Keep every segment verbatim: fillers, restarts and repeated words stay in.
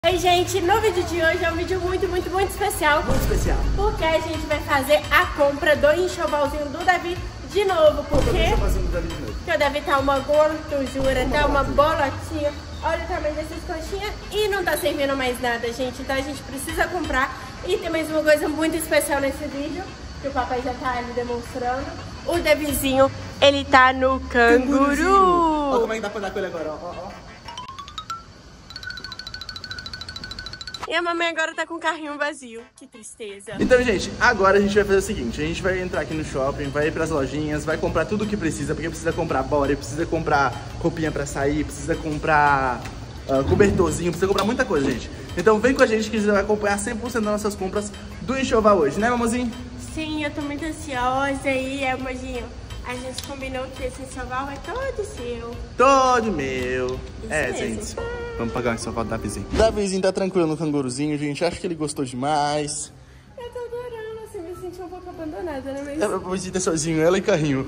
Oi gente, no vídeo de hoje é um vídeo muito, muito, muito especial. Muito especial. Porque a gente vai fazer a compra do enxovalzinho do Davi de novo. Porque, porque o Davi tá uma gordura, tá uma bolotinha. Olha o tamanho dessas coxinhas e não tá servindo mais nada, gente. Então a gente precisa comprar. E tem mais uma coisa muito especial nesse vídeo, que o papai já tá ali demonstrando. O Davizinho, ele tá no canguru. Olha como é que dá pra dar com ele agora, ó, ó. E a mamãe agora tá com o carrinho vazio. Que tristeza. Então, gente, agora a gente vai fazer o seguinte. A gente vai entrar aqui no shopping, vai ir pras lojinhas, vai comprar tudo o que precisa. Porque precisa comprar body, precisa comprar roupinha pra sair, precisa comprar uh, cobertorzinho, precisa comprar muita coisa, gente. Então vem com a gente que a gente vai acompanhar cem por cento das nossas compras do enxoval hoje, né, mamãozinho? Sim, eu tô muito ansiosa e, é, mozinho, a gente combinou que esse enxoval é todo seu. Todo meu. Isso é, mesmo. gente. Vamos pagar o enxoval do Davizinho. O Davizinho tá tranquilo no canguruzinho, gente. Acho que ele gostou demais. Eu tô adorando, assim, me senti um pouco abandonada, né? Mas... Eu vou visitar sozinho, ela e carrinho.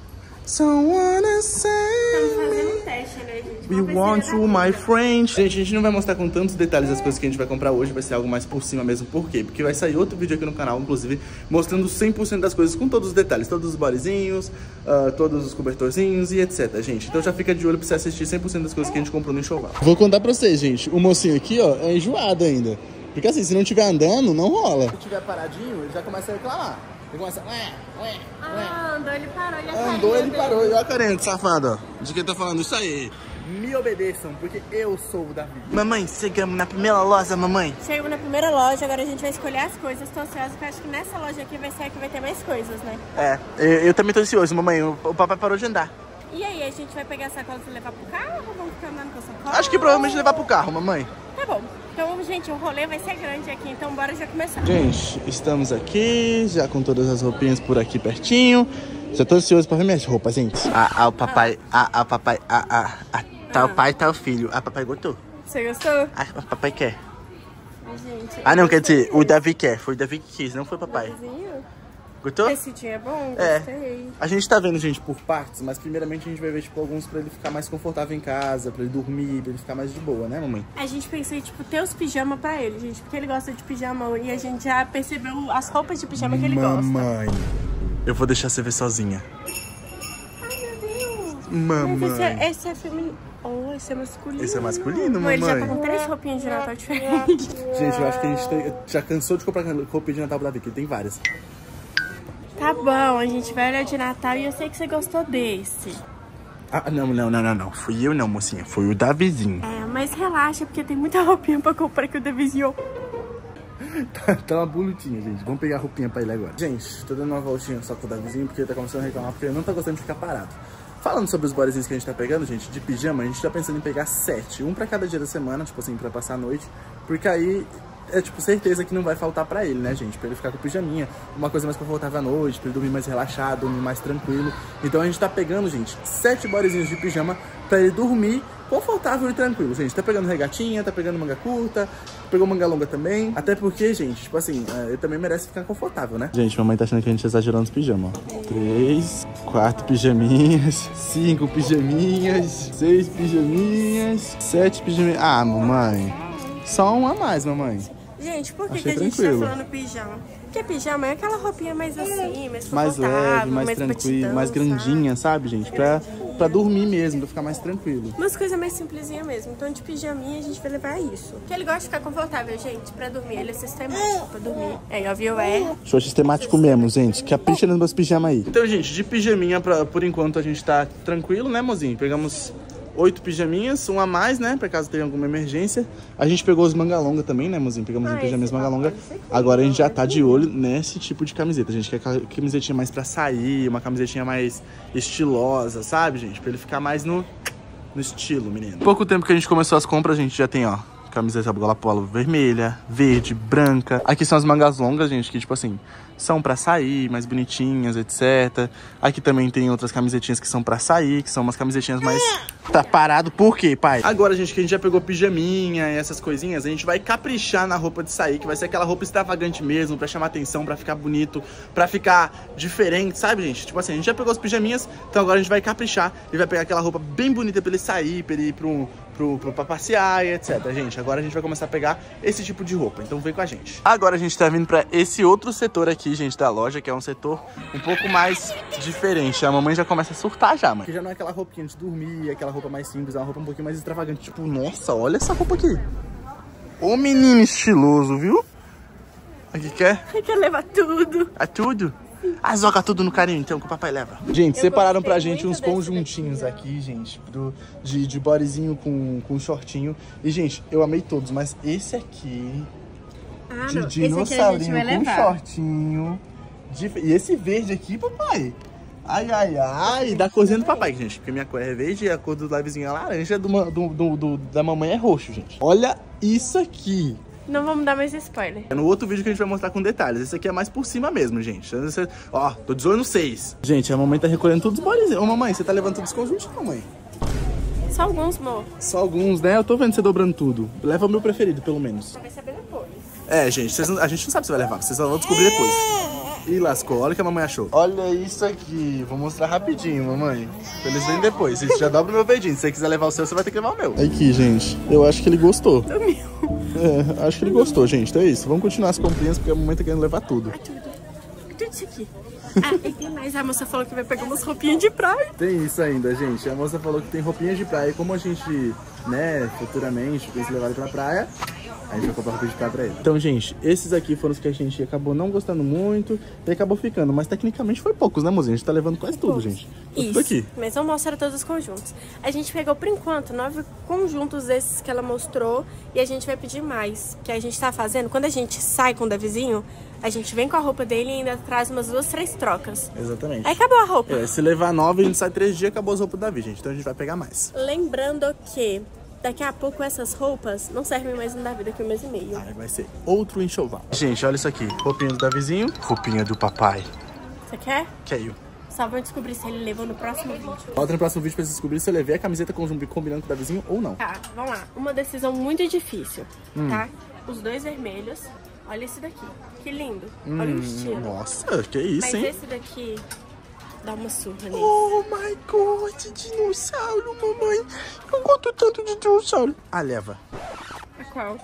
Someone say estamos fazendo um teste, né, gente? we want you, my friend. Gente, a gente não vai mostrar com tantos detalhes as coisas que a gente vai comprar hoje. Vai ser algo mais por cima mesmo. Por quê? Porque vai sair outro vídeo aqui no canal, inclusive, mostrando cem por cento das coisas com todos os detalhes. Todos os bodyzinhos, uh, todos os cobertorzinhos e etc, gente. Então já fica de olho pra você assistir cem por cento das coisas que a gente comprou no enxoval. Vou contar pra vocês, gente. O mocinho aqui, ó, é enjoado ainda. Porque assim, se não estiver andando, não rola. Se estiver paradinho, ele já começa a reclamar. Ele começa... Ué, ué, ah, andou, ele parou. E a Andou, ele dele? parou. E olha a carinha de safado, ó. De quem tá falando isso aí. Me obedeçam, porque eu sou o Davi. Mamãe, chegamos na primeira loja, mamãe. Chegamos na primeira loja, agora a gente vai escolher as coisas. Tô ansiosa, porque eu acho que nessa loja aqui vai ser a que vai ter mais coisas, né? É, eu, eu também tô ansioso, mamãe. O, o papai parou de andar. E aí, a gente vai pegar a sacola e levar pro carro ou vamos ficar andando com a sacola? Acho que provavelmente levar pro carro, mamãe. Tá bom. Então, gente, o rolê vai ser grande aqui, então bora já começar. Gente, estamos aqui, já com todas as roupinhas por aqui pertinho. Já tô ansioso pra ver minhas roupas, gente. Ah, ah o papai, ah, ah o papai, ah, ah, ah, tá ah. o pai, tá o filho. Ah, papai gostou. Você gostou? Ah, o papai quer. Gente, ah, não, quer dizer, o Davi quer. Foi o Davi que quis, não foi o papai. Davizinho? Gostou? Esse dia é bom, é. Gostei. A gente tá vendo, gente, por partes, mas primeiramente a gente vai ver, tipo, alguns pra ele ficar mais confortável em casa, pra ele dormir, pra ele ficar mais de boa, né, mamãe? A gente pensou em, tipo, ter os pijamas pra ele, gente, porque ele gosta de pijama e a gente já percebeu as roupas de pijama que ele mamãe, gosta. Mamãe, eu vou deixar você ver sozinha. Ai, meu Deus. Mamãe. Mas esse é, esse é feminino. Oh, esse é masculino. Esse é masculino, mamãe. Ele já tá com três roupinhas de Natal diferentes. Gente, eu acho que a gente tem, já cansou de comprar roupinha de Natal pro Davi, porque ele tem várias. Tá bom, a gente vai olhar de Natal e eu sei que você gostou desse. Ah, não, não, não, não, não. Fui eu não, mocinha. Foi o Davizinho. É, mas relaxa, porque tem muita roupinha pra comprar que o Davizinho... tá, tá uma bonitinha, gente. Vamos pegar a roupinha pra ele agora. Gente, tô dando uma voltinha só com o Davizinho, porque ele tá começando a reclamar, porque ele não tá gostando de ficar parado. Falando sobre os bodyzinhos que a gente tá pegando, gente, de pijama, a gente tá pensando em pegar sete. Um pra cada dia da semana, tipo assim, pra passar a noite. Porque aí... é tipo certeza que não vai faltar pra ele, né, gente? Pra ele ficar com pijaminha, uma coisa mais confortável à noite, pra ele dormir mais relaxado, dormir mais tranquilo. Então a gente tá pegando, gente, sete bodyzinhos de pijama pra ele dormir confortável e tranquilo, gente. Tá pegando regatinha, tá pegando manga curta, pegou manga longa também. Até porque, gente, tipo assim, ele também merece ficar confortável, né? Gente, mamãe tá achando que a gente tá exagerando os pijamas, ó. Três, quatro pijaminhas, cinco pijaminhas, seis pijaminhas, sete pijaminhas. Ah, mamãe, só um a mais, mamãe. Gente, por que, que a tranquilo. gente tá falando pijama? Porque pijama é aquela roupinha mais assim, mais mais leve, mais, mais tranquilo, batidão, mais grandinha, sabe, gente? Pra, pra dormir mesmo, pra ficar mais tranquilo. Umas coisas mais simplesinha mesmo. Então, de pijaminha, a gente vai levar isso. Porque ele gosta de ficar confortável, gente, pra dormir. Ele é sistemático pra dormir. É, ó, viu? É. Show sistemático mesmo, gente. Capricha nos meus pijamas aí. Então, gente, de pijaminha, pra, por enquanto, a gente tá tranquilo, né, mozinho? Pegamos... oito pijaminhas, um a mais, né? Pra caso tenha alguma emergência. A gente pegou os manga longa também, né, mozinho? Pegamos ah, um pijaminhas manga longa. Agora a gente já tá de olho nesse tipo de camiseta. A gente quer camisetinha mais pra sair, uma camisetinha mais estilosa, sabe, gente? Pra ele ficar mais no, no estilo, menino. Pouco tempo que a gente começou as compras, a gente já tem, ó, camiseta gola polo vermelha, verde, branca. Aqui são as mangas longas, gente, que tipo assim, são pra sair, mais bonitinhas, etcétera. Aqui também tem outras camisetinhas que são pra sair, que são umas camisetinhas mais Tá parado por quê, pai? Agora, gente, que a gente já pegou pijaminha e essas coisinhas, a gente vai caprichar na roupa de sair, que vai ser aquela roupa extravagante mesmo, pra chamar atenção, pra ficar bonito, pra ficar diferente, sabe, gente? Tipo assim, a gente já pegou as pijaminhas, então agora a gente vai caprichar e vai pegar aquela roupa bem bonita pra ele sair, pra ele ir pro, pro, pro, pra passear e etcétera. Gente, agora a gente vai começar a pegar esse tipo de roupa, então vem com a gente. Agora a gente tá vindo pra esse outro setor aqui, gente, da loja, que é um setor um pouco mais diferente. A mamãe já começa a surtar já, mano. Que já não é aquela roupinha de dormir, aquela roupa mais simples, é uma roupa um pouquinho mais extravagante. Tipo, nossa, olha essa roupa aqui. Ô menino estiloso, viu? Aqui quer? Quer levar tudo. É tudo? Ah, joga tudo no carinho, então, que o papai leva. Gente, eu separaram pra gente uns conjuntinhos aqui, gente, pro, de, de bodyzinho com, com shortinho. E, gente, eu amei todos, mas esse aqui... Ah, de não. dinossaurinho com levar. shortinho. De, e esse verde aqui, papai. Ai, ai, ai. Da corzinha do papai, gente. Porque minha cor é verde e a cor do livezinho é laranja. Do, do, do, do, da mamãe é roxo, gente. Olha isso aqui. Não vamos dar mais spoiler. É no outro vídeo que a gente vai mostrar com detalhes. Esse aqui é mais por cima mesmo, gente. Ó, tô de olho no seis. Gente, a mamãe tá recolhendo todos os bodyzinhos. Ô, mamãe, você tá levando todos os conjuntos, mamãe? Só alguns, amor. Só alguns, né? Eu tô vendo você dobrando tudo. Leva o meu preferido, pelo menos. Vai saber depois. É, gente, vocês não, a gente não sabe se vai levar. Vocês só vão descobrir depois. Ih, lascou. Olha o que a mamãe achou. Olha isso aqui. Vou mostrar rapidinho, mamãe. Eles vêm depois. Vocês já dobram o meu verdinho. Se você quiser levar o seu, você vai ter que levar o meu. Aqui, gente. Eu acho que ele gostou. É, acho que ele gostou, gente. Então é isso. Vamos continuar as comprinhas, porque a mamãe tá querendo levar tudo. É tudo. É tudo isso aqui. Ah, e tem mais. A moça falou que vai pegar umas roupinhas de praia. Tem isso ainda, gente. A moça falou que tem roupinhas de praia. E como a gente, né, futuramente pensa em levar ele pra praia, a gente vai comprar roupa de praia pra ele. Então, gente, esses aqui foram os que a gente acabou não gostando muito e acabou ficando. Mas tecnicamente foi poucos, né, mozinha? A gente tá levando quase tudo, gente. Isso. Tudo aqui. Mas eu mostro todos os conjuntos. A gente pegou, por enquanto, nove conjuntos desses que ela mostrou. E a gente vai pedir mais. Que a gente tá fazendo, quando a gente sai com o Davizinho, a gente vem com a roupa dele e ainda traz umas duas, três trocas. Exatamente. Aí acabou a roupa. É, se levar nove, a gente sai três dias, acabou as roupas do Davi, gente. Então a gente vai pegar mais. Lembrando que daqui a pouco essas roupas não servem mais no Davi daqui a um mês e meio. Aí vai ser outro enxoval. Gente, olha isso aqui. Roupinha do Davizinho, roupinha do papai. Você quer? Quero. Só vamos descobrir se ele levou no próximo vídeo. Volta no próximo vídeo pra você descobrir se eu levei a camiseta com o combinando com o Davizinho ou não. Tá, vamos lá. Uma decisão muito difícil, hum. tá? Os dois vermelhos. Olha esse daqui. Que lindo. Hum, olha o estilo. Nossa, que isso, Mas hein? Mas esse daqui dá uma surra nele. Oh my god, dinossauro, mamãe. Eu gosto tanto de dinossauro. Ah, leva. A qual?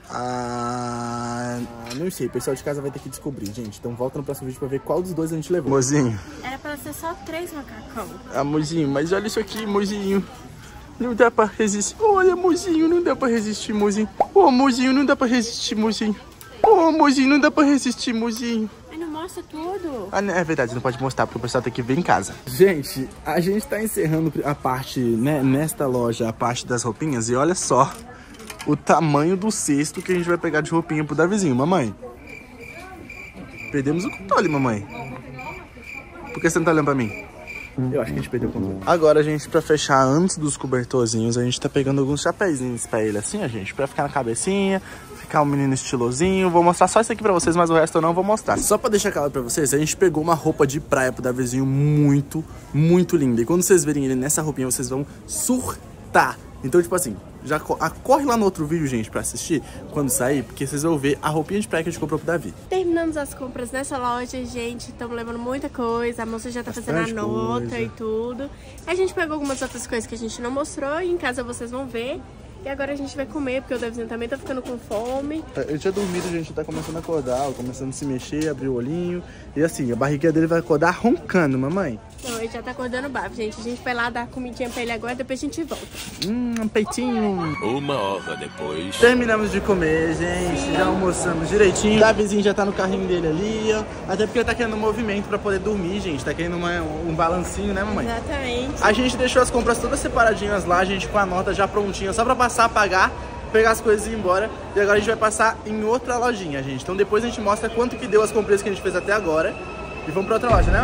Ah, não sei, o pessoal de casa vai ter que descobrir, gente. Então volta no próximo vídeo pra ver qual dos dois a gente levou. Mozinho. Era pra ser só três macacão. Ah, mozinho, mas olha isso aqui, mozinho. Não dá pra resistir. Olha, mozinho, não dá pra resistir, mozinho. Oh, mozinho, não dá pra resistir, mozinho. Oh, mozinho, não dá pra resistir, mozinho. Ai, não mostra tudo. Ah, é verdade, não pode mostrar, porque o pessoal tem que ver em casa. Gente, a gente tá encerrando a parte, né, nesta loja, a parte das roupinhas. E olha só o tamanho do cesto que a gente vai pegar de roupinha pro Davizinho. Mamãe, perdemos o controle, mamãe. Por que você não tá olhando pra mim? Eu acho que a gente perdeu o controle. Agora, gente, pra fechar antes dos cobertorzinhos, a gente tá pegando alguns chapéuzinhos pra ele, assim, ó, gente. Pra ficar na cabecinha, ficar um menino estilosinho. Vou mostrar só isso aqui pra vocês, mas o resto eu não vou mostrar. Só pra deixar claro pra vocês, a gente pegou uma roupa de praia pro Davizinho muito, muito linda. E quando vocês verem ele nessa roupinha, vocês vão surtar. Então, tipo assim, já corre lá no outro vídeo, gente, pra assistir quando sair, porque vocês vão ver a roupinha de praia que a gente comprou pro Davi. Terminamos as compras nessa loja, gente. Estamos levando muita coisa. A moça já tá Bastante fazendo a nota coisa. e tudo. A gente pegou algumas outras coisas que a gente não mostrou e em casa vocês vão ver. E agora a gente vai comer, porque o Davizinho também tá ficando com fome. Ele tinha dormido, a gente tá começando a acordar, começando a se mexer, abrir o olhinho. E assim, a barriguinha dele vai acordar roncando, mamãe. Não, ele já tá acordando bafo, gente. A gente vai lá dar comidinha pra ele agora, depois a gente volta. Hum, um peitinho. Uma hora depois. Terminamos de comer, gente. Sim. Já almoçamos direitinho. O Davizinho já tá no carrinho dele ali, ó. Até porque ele tá querendo um movimento pra poder dormir, gente. Tá querendo uma, um balancinho, né, mamãe? Exatamente. A gente deixou as compras todas separadinhas lá, gente, com a nota já prontinha, só pra passar, pagar, pegar as coisas e ir embora. E agora a gente vai passar em outra lojinha, gente. Então depois a gente mostra quanto que deu as compras que a gente fez até agora. E vamos pra outra loja, né, mamãe?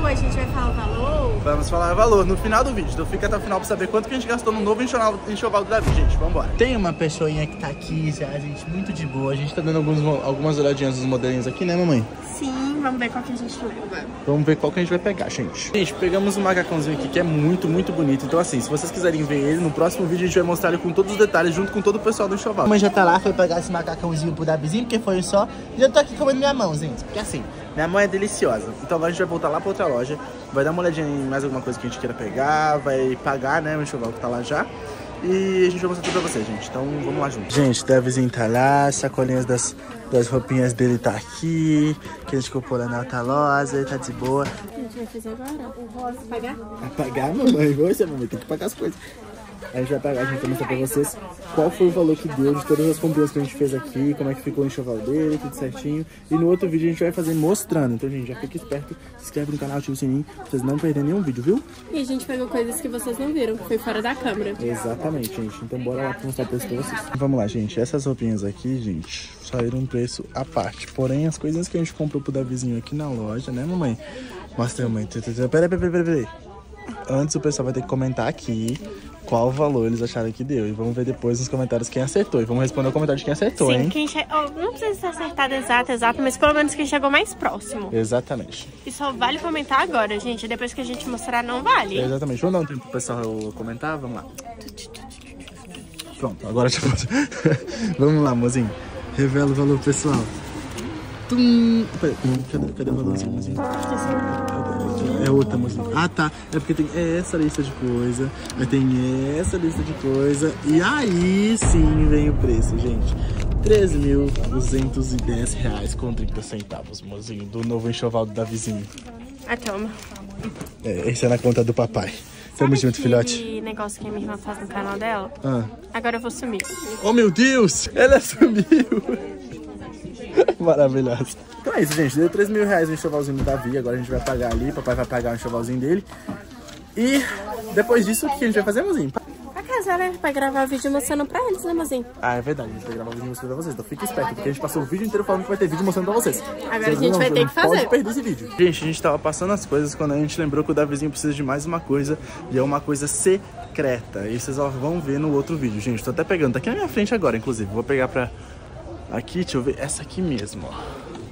Ou a gente vai falar o valor? Vamos falar o valor no final do vídeo. Então fica até o final pra saber quanto que a gente gastou no novo enxoval, enxoval do Davi, gente. Vambora. Tem uma pessoinha que tá aqui já, gente, muito de boa. A gente tá dando alguns, algumas olhadinhas nos modelinhos aqui, né, mamãe? Sim, vamos ver qual que a gente leva. Vamos ver qual que a gente vai pegar, gente. Gente, pegamos um macacãozinho aqui que é muito, muito bonito. Então assim, se vocês quiserem ver ele, no próximo vídeo a gente vai mostrar ele com todos os detalhes, junto com todo o pessoal do enxoval. A mãe já tá lá, foi pegar esse macacãozinho pro Davizinho, porque foi só. E eu tô aqui comendo minha mão, gente. Porque assim, minha mão é deliciosa. Então agora a gente vai voltar lá pra outra loja, vai dar uma olhadinha em mais alguma coisa que a gente queira pegar, vai pagar, né, o enxoval que tá lá já. E a gente vai mostrar tudo pra vocês, gente. Então vamos lá junto. Gente, o Davizinho tá lá, sacolinhas das, das roupinhas dele tá aqui, que a gente comprou lá na outra loja, ele tá de boa. O que a gente vai fazer agora? O rosa pagar? Vai pagar, mamãe? Você, mamãe, tem que pagar as coisas. A gente vai pagar, a gente vai mostrar pra vocês qual foi o valor que deu de todas as compras que a gente fez aqui, como é que ficou o enxoval dele, tudo certinho. E no outro vídeo a gente vai fazer mostrando. Então, gente, já fica esperto, se inscreve no canal, ativa o sininho, pra vocês não perderem nenhum vídeo, viu? E a gente pegou coisas que vocês não viram, que foi fora da câmera. Exatamente, gente. Então bora lá pra mostrar o preço pra vocês. Vamos lá, gente. Essas roupinhas aqui, gente, saíram um preço à parte. Porém, as coisinhas que a gente comprou pro Davizinho aqui na loja, né, mamãe? Mostra, mamãe. Peraí, peraí, peraí, peraí. Antes o pessoal vai ter que comentar aqui qual valor eles acharam que deu. E vamos ver depois nos comentários quem acertou. E vamos responder o comentário de quem acertou, Sim, hein? Quem che... oh, não precisa ser acertado exato, exato, mas pelo menos quem chegou mais próximo. Exatamente. E só vale comentar agora, gente. Depois que a gente mostrar, não vale. É, exatamente. Vamos dar um tempo pro pessoal comentar? Vamos lá. Pronto, agora já pode. Vamos lá, mozinho. Revela o valor, pessoal. Tum. Peraí, cadê, cadê o valorzinho, mozinho? É outra, mozinho. Ah, tá. É porque tem essa lista de coisa, aí tem essa lista de coisa, e aí sim vem o preço, gente. treze mil duzentos e dez reais com trinta centavos, mozinho, do novo enxoval do Davizinho. Ah, toma. É, esse é na conta do papai. Tamo junto, filhote. Sabe negócio que a minha irmã faz no canal dela? Ah. Agora eu vou sumir. Oh, meu Deus! Ela sumiu! Maravilhosa. Então é isso, gente. Deu três mil reais o enxovalzinho do Davi. Agora a gente vai pagar ali. Papai vai pagar o enxovalzinho dele. E depois disso, o que a gente vai fazer, mozinho? Pra casar, né? Pra gravar vídeo mostrando pra eles, né, mozinho? Ah, é verdade. A gente vai gravar o vídeo mostrando pra vocês. Então fique esperto, porque a gente passou o vídeo inteiro falando que vai ter vídeo mostrando pra vocês. Agora vocês a gente não, vai ter que fazer. Pode perder esse vídeo. Gente, a gente tava passando as coisas quando a gente lembrou que o Davizinho precisa de mais uma coisa. E é uma coisa secreta. E vocês vão ver no outro vídeo. Gente, tô até pegando. Tá aqui na minha frente agora, inclusive. Vou pegar pra... Aqui, deixa eu ver, essa aqui mesmo, ó.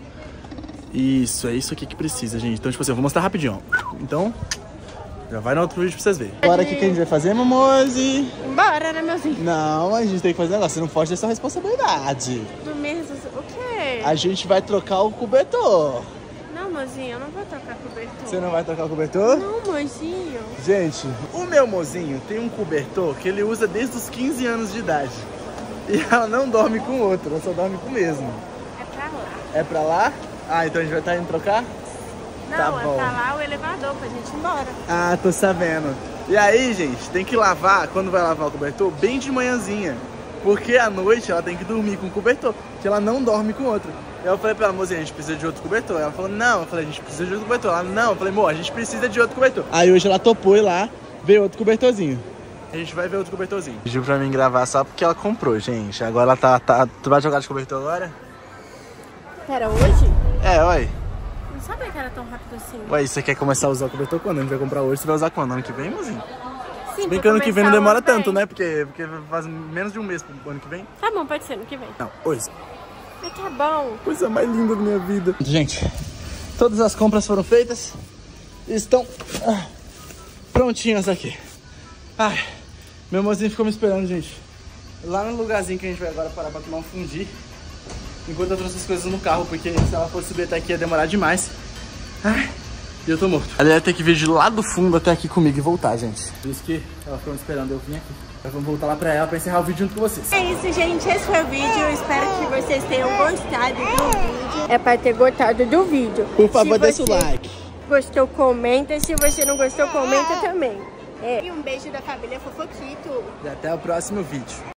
Isso, é isso aqui que precisa, gente. Então, tipo assim, eu vou mostrar rapidinho, ó. Então, já vai no outro vídeo pra vocês verem. Agora, o que, que a gente vai fazer, mamoze? Bora, né, meuzinho? Não, a gente tem que fazer um negócio, você não foge dessa responsabilidade. Do mesmo, o quê? A gente vai trocar o cobertor. Não, mozinho, eu não vou trocar cobertor. Você não vai trocar o cobertor? Não, mozinho. Gente, o meu mozinho tem um cobertor que ele usa desde os quinze anos de idade. E ela não dorme com outro, ela só dorme com o mesmo. É pra lá. É pra lá? Ah, então a gente vai estar indo trocar? Não, tá é bom. pra lá o elevador pra gente ir embora. Ah, tô sabendo. E aí, gente, tem que lavar, quando vai lavar o cobertor, bem de manhãzinha. Porque à noite ela tem que dormir com o cobertor, que ela não dorme com outro. E eu falei pra ela, mozinha, a gente precisa de outro cobertor. Ela falou, não. Eu falei, a gente precisa de outro cobertor. Ela, não. Eu falei, amor, a gente precisa de outro cobertor. Aí hoje ela topou ir lá ver outro cobertorzinho. A gente vai ver outro cobertorzinho. Pediu pra mim gravar só porque ela comprou, gente. Agora ela tá... tá... Tu vai jogar de cobertor agora? Pera, hoje? É, oi. Não sabia que era tão rápido assim. Ué, você quer começar a usar o cobertor quando? A gente vai comprar hoje, você vai usar quando? Ano que vem, mozinho? Sim, bem que ano que vem não demora bem. tanto, né? Porque, porque faz menos de um mês pro ano que vem. Tá bom, pode ser ano que vem. Não, hoje. Mas tá bom. Coisa mais linda da minha vida. Gente, todas as compras foram feitas. Estão ah, prontinhas aqui. Ai, meu mozinho ficou me esperando, gente. Lá no lugarzinho que a gente vai agora parar pra tomar um fundi. Enquanto eu trouxe as coisas no carro, porque se ela fosse subir até aqui ia demorar demais. Ai, e eu tô morto. Ela ia ter que vir de lá do fundo até aqui comigo e voltar, gente. Por isso que ela ficou me esperando, eu vim aqui. Nós vamos voltar lá pra ela pra encerrar o vídeo junto com vocês. É isso, gente. Esse foi o vídeo. Eu espero que vocês tenham gostado do vídeo. É pra ter gostado do vídeo. Por favor, se deixa o like. Gostou, comenta. Se você não gostou, comenta também. É. E um beijo da família Fofoquito. E até o próximo vídeo.